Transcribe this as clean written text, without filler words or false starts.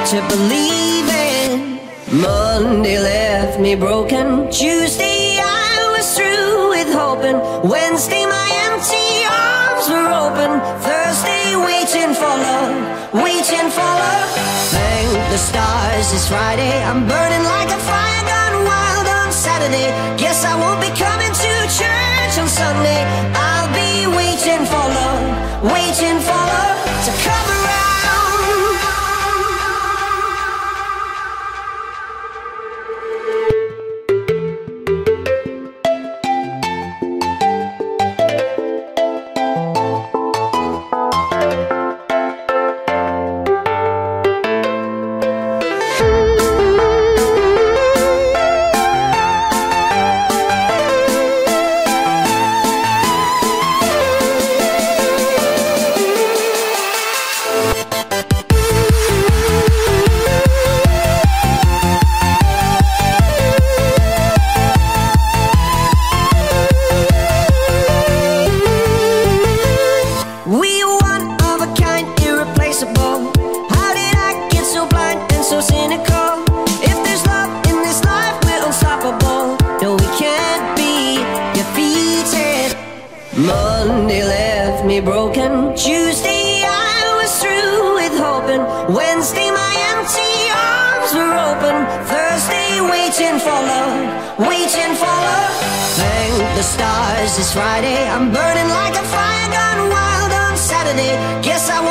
to believe in. Monday left me broken. Tuesday I was through with hoping. Wednesday my empty arms were open. Thursday waiting for love, waiting for love. Thank the stars it's Friday. I'm burning like a fire gone wild on Saturday. Guess I won't be coming to church on Sunday. I'll be waiting for love, waiting for love to come around. How did I get so blind and so cynical? If there's love in this life, we're unstoppable. No, we can't be defeated. Monday left me broken. Tuesday I was through with hoping. Wednesday my empty arms were open. Thursday waiting for love, waiting for love. Thank the stars it's Friday. I'm burning like a fire gone wild on Saturday. Guess I